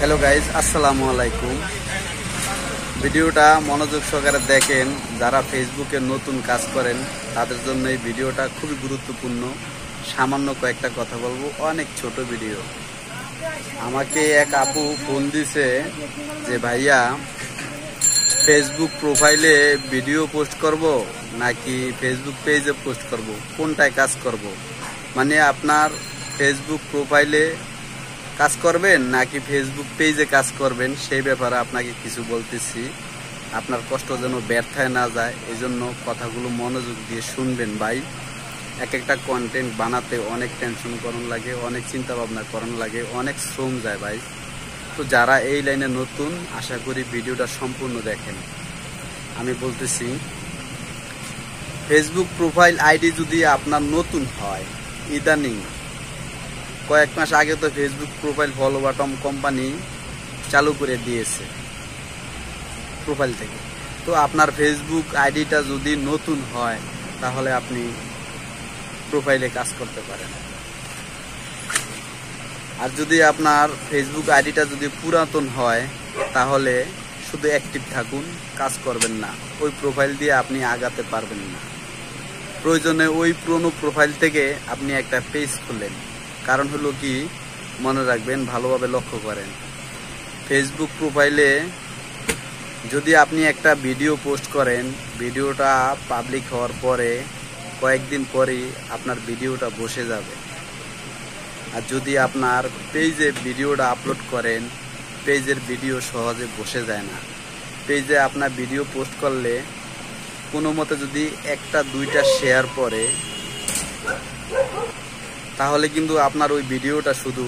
Hello guys, আসসালামু আলাইকুম। ভিডিওটা মনোযোগ সহকারে দেখেন। যারা ফেসবুকে নতুন কাজ করেন তাদের জন্য এই ভিডিওটা খুবই গুরুত্বপূর্ণ। সামান্য কয়েকটা কথা বলবো, অনেক ছোট ভিডিও। আমাকে এক আপু ফোন দিছে যে ভাইয়া, ফেসবুক প্রোফাইলে ভিডিও পোস্ট করব নাকি ফেসবুক পেজে পোস্ট করব, কোনটায় কাজ করব? মানে আপনার ফেসবুক প্রোফাইলে কাজ করবেন নাকি ফেসবুক পেজে কাজ করবেন, সেই ব্যাপারে আপনাকে কিছু বলতেছি। আপনার কষ্ট যেন ব্যর্থায় না যায়, এই জন্য কথাগুলো মনোযোগ দিয়ে শুনবেন ভাই। এক একটা কন্টেন্ট বানাতে অনেক টেনশন করণ লাগে, অনেক চিন্তা ভাবনা করণ লাগে, অনেক শ্রম যায় ভাই। তো যারা এই লাইনে নতুন, আশা করি ভিডিওটা সম্পূর্ণ দেখেন। আমি বলতেছি, ফেসবুক প্রোফাইল আইডি যদি আপনার নতুন হয়, ইদানিং কয়েক মাস আগে তো Facebook profile follow button company চালু করে দিয়েছে প্রোফাইল থেকে। তো আপনার ফেসবুক আইডিটা যদি নতুন হয় তাহলে আপনি প্রোফাইলে কাজ করতে পারেন। আর যদি আপনার ফেসবুক আইডিটা যদি পুরাতন হয় তাহলে শুধু অ্যাক্টিভ থাকুন, কাজ করবেন না। ওই প্রোফাইল দিয়ে আপনি আগাতে পারবেন না। প্রয়োজনে ওই পুরনো প্রোফাইল থেকে আপনি একটা পেজ খুললেন। কারণ হলো কি, মনে রাখবেন, ভালোভাবে লক্ষ্য করেন, ফেসবুক প্রোফাইলে যদি আপনি একটা ভিডিও পোস্ট করেন, ভিডিওটা পাবলিক হওয়ার পরে কয়েকদিন পরেই আপনার ভিডিওটা বসে যাবে। আর যদি আপনার পেজে ভিডিওটা আপলোড করেন, পেজের ভিডিও সহজে বসে যায় না। পেজে আপনার ভিডিও পোস্ট করলে কোনো মতে যদি একটা দুইটা শেয়ার পড়ে তাহলে কিন্তু আপনার ওই ভিডিওটা শুধু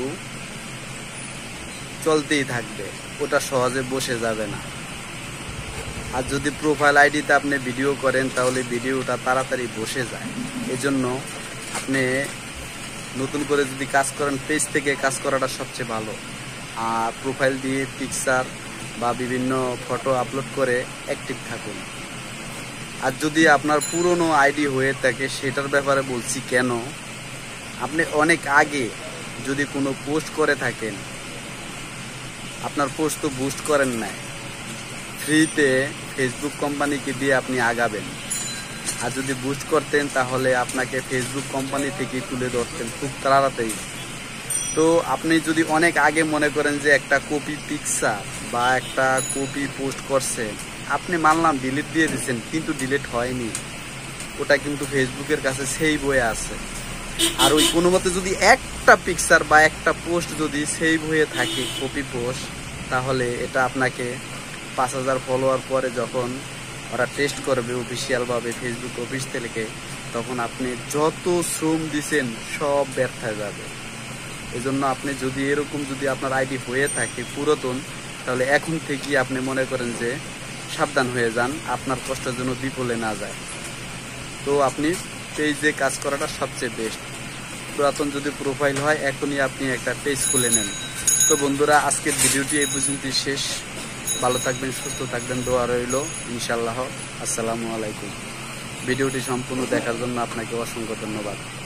চলতেই থাকবে, ওটা সহজে বসে যাবে না। আর যদি প্রোফাইল আইডিতে আপনি ভিডিও করেন তাহলে ভিডিওটা তাড়াতাড়ি বসে যায়। এজন্য আপনি নতুন করে যদি কাজ করেন, পেজ থেকে কাজ করাটা সবচেয়ে ভালো। আর প্রোফাইল দিয়ে পিকচার বা বিভিন্ন ফটো আপলোড করে অ্যাক্টিভ থাকুন। আর যদি আপনার পুরনো আইডি হয়ে থাকে, সেটার ব্যাপারে বলছি কেন। আপনি অনেক আগে যদি কোনো পোস্ট করে থাকেন, আপনার পোস্ট তো বুস্ট করেন নাই, ফ্রিতে ফেসবুক কোম্পানিকে দিয়ে আপনি আগাবেন। আর যদি বুস্ট করতেন তাহলে আপনাকে ফেসবুক কোম্পানি থেকে তুলে ধরতেন খুব তাড়াতাড়ি। তো আপনি যদি অনেক আগে মনে করেন যে একটা কপি পিকচার বা একটা কপি পোস্ট করছেন, আপনি মানলাম ডিলিট দিয়ে দিচ্ছেন, কিন্তু ডিলিট হয়নি, ওটা কিন্তু ফেসবুকের কাছে সেই বয়ে আছে। আর ওই কোনো মতে যদি একটা পিকচার বা একটা পোস্ট যদি সেভ হয়ে থাকে, কপি পোস্ট, তাহলে এটা আপনাকে 5000 ফলোয়ার পরে যখন ওরা টেস্ট করবে অফিসিয়ালভাবে ফেসবুক অফিস থেকে, তখন আপনি যত শ্রম দিচ্ছেন সব ব্যর্থ হয়ে যাবে। এজন্য আপনি যদি এরকম যদি আপনার আইডি হয়ে থাকে পুরাতন, তাহলে এখন থেকেই আপনি মনে করেন যে সাবধান হয়ে যান, আপনার কষ্ট যেন বিফলে না যায়। তো আপনি পেজে কাজ করাটা সবচেয়ে বেস্ট। পুরাতন যদি প্রোফাইল হয়, এখনই আপনি একটা পেজ খুলে নেন। তো বন্ধুরা, আজকের ভিডিওটি এই পর্যন্তই শেষ। ভালো থাকবেন, সুস্থ থাকবেন, দোয়া রইল ইনশাআল্লাহ। আসসালামু আলাইকুম। ভিডিওটি সম্পূর্ণ দেখার জন্য আপনাকে অসংখ্য ধন্যবাদ।